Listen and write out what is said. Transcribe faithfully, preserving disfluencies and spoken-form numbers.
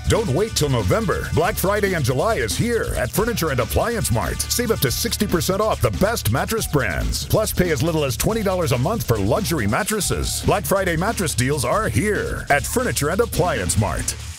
Don't wait till November. Black Friday in July is here at Furniture and Appliance Mart. Save up to sixty percent off the best mattress brands. Plus, pay as little as twenty dollars a month for luxury mattresses. Black Friday mattress deals are here at Furniture and Appliance Mart.